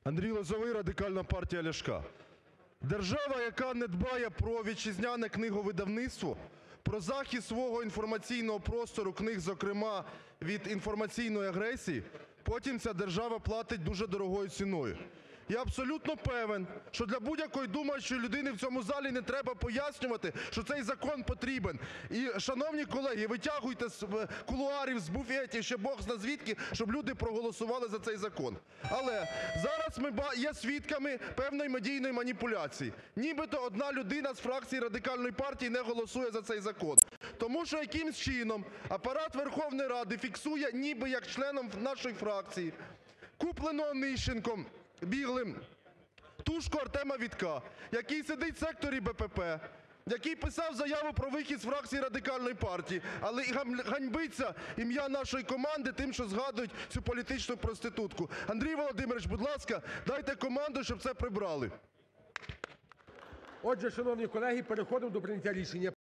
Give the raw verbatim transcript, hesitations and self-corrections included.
Андрій Лозовий, Радикальна партія Ляшка. Держава, яка не дбає про вітчизняне книговидавництво, про захист свого інформаційного простору, книг, зокрема, від інформаційної агресії, потім ця держава платить дуже дорогою ціною. Я абсолютно певен, що для будь-якої думаючої людини в цьому залі не треба пояснювати, що цей закон потрібен. І, шановні колеги, витягуйте з кулуарів, з буфетів, ще Бог зна звідки, щоб люди проголосували за цей закон. Але зараз ми є свідками певної медійної маніпуляції. Нібито одна людина з фракції Радикальної партії не голосує за цей закон. Тому що якимсь чином Апарат Верховної Ради фіксує ніби як членом нашої фракції, купленого Онищенком, біглим, тушку Артема Вітка, який сидить в секторі БПП, який писав заяву про вихід з фракції Радикальної партії, але ганьбиться ім'я нашої команди тим, що згадують цю політичну проститутку. Андрій Володимирович, будь ласка, дайте команду, щоб це прибрали. Отже, шановні колеги, переходимо до прийняття рішення.